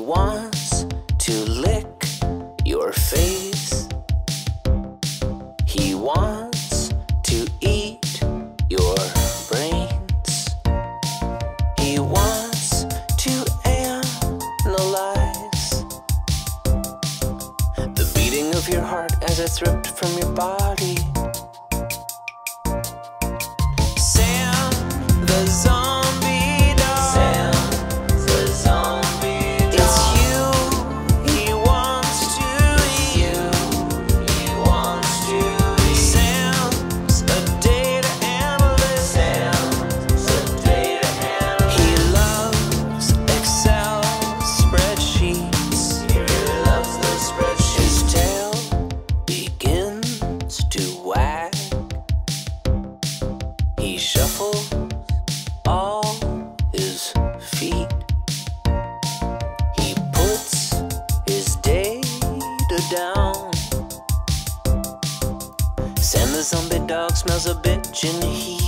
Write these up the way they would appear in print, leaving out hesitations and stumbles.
wants to lick your face. He wants to eat your brains. He wants to analyze the beating of your heart as it's ripped from your body. Sam, the zombie dog. Sam, the zombie dog. It's you he wants to eat. You he wants to eat. Sam's a data analyst. Sam's a data analyst. He loves Excel spreadsheets. He really loves those spreadsheets. His tail begins to wag. He shuffles all his feet. He puts his data down. Sam the zombie dog smells a bitch in the heat.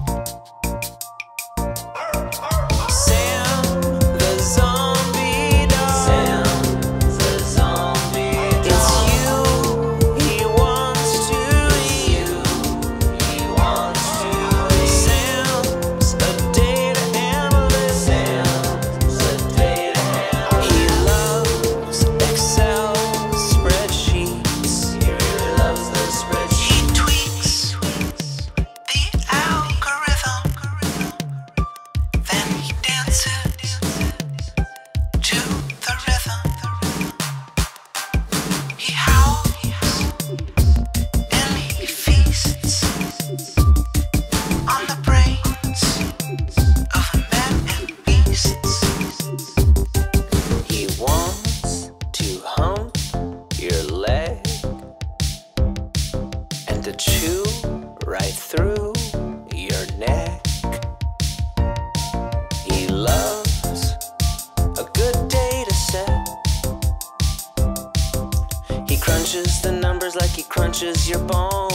Sam the zombie dog. Sam the zombie dog. It's you he wants to eat. You he wants to eat. Sam's a data analyst. Sam's a data analyst. He loves Excel spreadsheets. He really loves those spreadsheets. He tweaks the algorithm. Then he dances to the rhythm. He howls and he feasts on the brains of men and beasts. He wants to hump your leg and to chew right through your neck. He loves a good data set. He crunches the numbers like he crunches your bones.